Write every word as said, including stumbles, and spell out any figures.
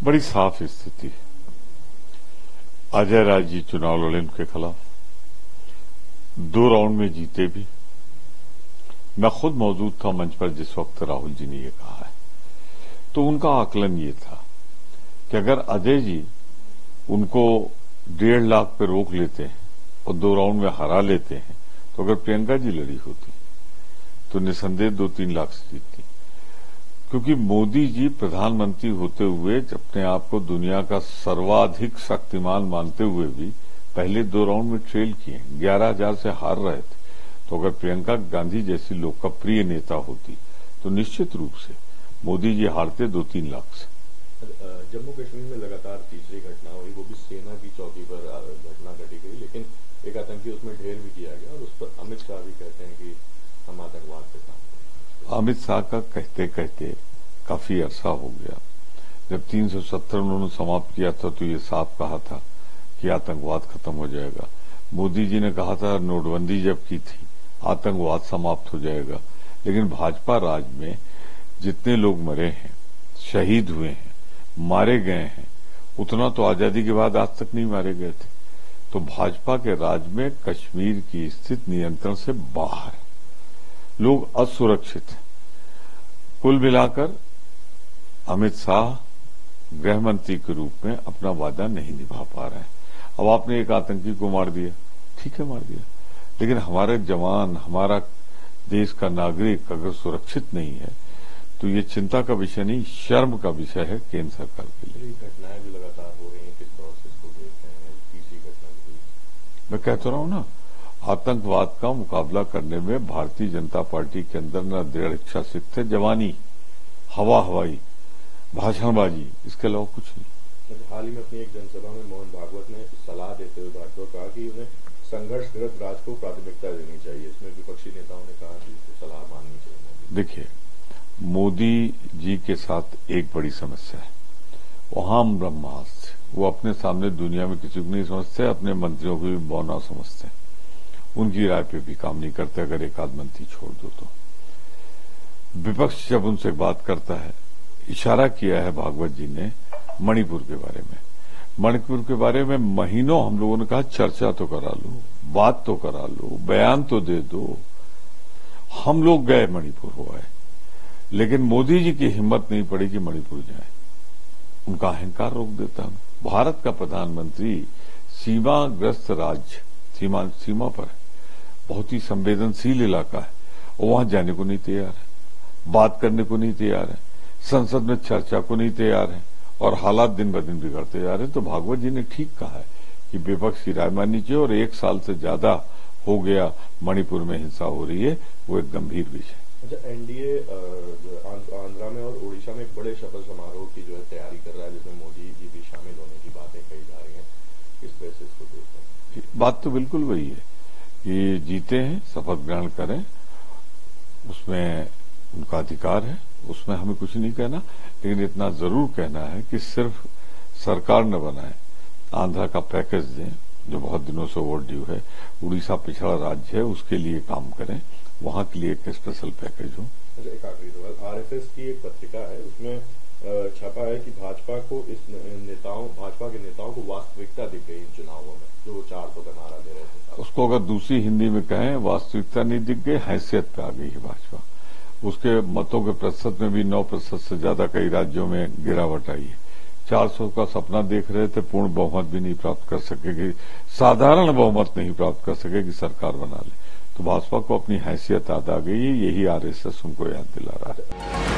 बड़ी साफ स्थिति है। अजय राय जी चुनाव लड़े उनके खिलाफ, दो राउंड में जीते भी। मैं खुद मौजूद था मंच पर जिस वक्त राहुल जी ने ये कहा है, तो उनका आकलन ये था कि अगर अजय जी उनको डेढ़ लाख पे रोक लेते हैं और दो राउंड में हरा लेते हैं, तो अगर प्रियंका जी लड़ी होती तो निसंदेह दो तीन लाख से जीतती। क्योंकि मोदी जी प्रधानमंत्री होते हुए अपने आप को दुनिया का सर्वाधिक शक्तिमान मानते हुए भी पहले दो राउंड में ट्रेल किए, ग्यारह हजार से हार रहे थे। तो अगर प्रियंका गांधी जैसी लोकप्रिय नेता होती तो निश्चित रूप से मोदी जी हारते दो तीन लाख से। जम्मू कश्मीर में लगातार तीसरी घटना हुई, वो भी सेना की चौकी पर घटना घटी गई, लेकिन एक आतंकी उसमें ढेर भी किया गया और उस पर अमित शाह भी कहते हैं कि हम आतंकवाद पे काम करें। अमित शाह का कहते कहते काफी अरसा हो गया। जब तीन सौ सत्तर उन्होंने समाप्त किया था तो ये साफ कहा था कि आतंकवाद खत्म हो जाएगा। मोदी जी ने कहा था नोटबंदी जब की थी आतंकवाद समाप्त हो जाएगा। लेकिन भाजपा राज में जितने लोग मरे हैं, शहीद हुए हैं, मारे गए हैं, उतना तो आजादी के बाद आज तक नहीं मारे गए थे। तो भाजपा के राज में कश्मीर की स्थिति नियंत्रण से बाहर, लोग असुरक्षित हैं। कुल मिलाकर अमित शाह गृह मंत्री के रूप में अपना वादा नहीं निभा पा रहे हैं। अब आपने एक आतंकी को मार दिया, ठीक है मार दिया, लेकिन हमारे जवान, हमारा देश का नागरिक अगर सुरक्षित नहीं है तो ये चिंता का विषय नहीं, शर्म का विषय है केंद्र सरकार के लिए। घटनाएं जो लगातार हो रही हैं, किस प्रोसेस को देख रहे हैं, तीसरी घटना भी। मैं कहता रहा हूं ना, आतंकवाद का मुकाबला करने में भारतीय जनता पार्टी के अंदर न दृढ़ इच्छा शक्ति है, जवानी, हवा हवाई, भाषणबाजी, इसके अलावा कुछ नहीं। हाल ही में अपनी एक जनसभा में मोहन भागवत ने सलाह देते हुए भाजपा को कहा कि उन्हें संघर्षग्रस्त राज को प्राथमिकता देनी चाहिए। इसमें विपक्षी नेताओं ने कहा कि सलाह माननी चाहिए। देखिए, मोदी जी के साथ एक बड़ी समस्या है, वो हम ब्रह्मास्त्र, वो अपने सामने दुनिया में किसी को नहीं समझते, अपने मंत्रियों को भी बौना समझते हैं, उनकी राय पे भी काम नहीं करते। अगर एक आध मंत्री छोड़ दो तो विपक्ष जब उनसे बात करता है, इशारा किया है भागवत जी ने मणिपुर के बारे में, मणिपुर के बारे में महीनों हम लोगों ने कहा चर्चा तो करा लो, बात तो करा लो, बयान तो दे दो। हम लोग गए मणिपुर हो आए, लेकिन मोदी जी की हिम्मत नहीं पड़ी कि मणिपुर जाए, उनका अहंकार रोक देता है। भारत का प्रधानमंत्री सीमाग्रस्त राज्य, सीमा सीमा पर है, बहुत ही संवेदनशील इलाका है, और वहां जाने को नहीं तैयार है, बात करने को नहीं तैयार है, संसद में चर्चा को नहीं तैयार है, और हालात दिन ब दिन बिगड़ते जा रहे हैं। तो भागवत जी ने ठीक कहा है कि विपक्ष की राय माननी चाहिए, और एक साल से ज्यादा हो गया मणिपुर में हिंसा हो रही है, वो एक गंभीर विषय। अच्छा, एनडीए आंध्रा में और ओडिशा में एक बड़े शपथ समारोह की जो है तैयारी कर रहा है, जिसमें मोदी जी भी शामिल होने की बातें कही जा रही हैं। किस तरह से इसको देखते हैं? बात तो बिल्कुल वही है कि जीते हैं, शपथ ग्रहण करें, उसमें उनका अधिकार है, उसमें हमें कुछ नहीं कहना। लेकिन इतना जरूर कहना है कि सिर्फ सरकार न बनाए, आंध्रा का पैकेज दें जो बहुत दिनों से ओवर ड्यू है, उड़ीसा पिछड़ा राज्य है उसके लिए काम करें, वहां के लिए एक स्पेशल पैकेज हो। अच्छा, एक आखिरी सवाल, आरएसएस की एक पत्रिका है, उसमें छपा है कि भाजपा को इस नेताओं भाजपा के नेताओं को वास्तविकता दिख गई इन चुनावों में, जो चार सौ का नारा दे रहे थे। उसको अगर दूसरी हिंदी में कहें, वास्तविकता नहीं दिख गई, हैसियत पे आ गई है भाजपा। उसके मतों के प्रतिशत में भी नौ प्रतिशत से ज्यादा कई राज्यों में गिरावट आई है। चार सौ का सपना देख रहे थे, पूर्ण बहुमत भी नहीं प्राप्त कर सकेगी, साधारण बहुमत नहीं प्राप्त कर सकेगी, सरकार बना ले। तो भाजपा को अपनी हैसियत याद आ गई है, यही आरएसएस उनको याद दिला रहा है।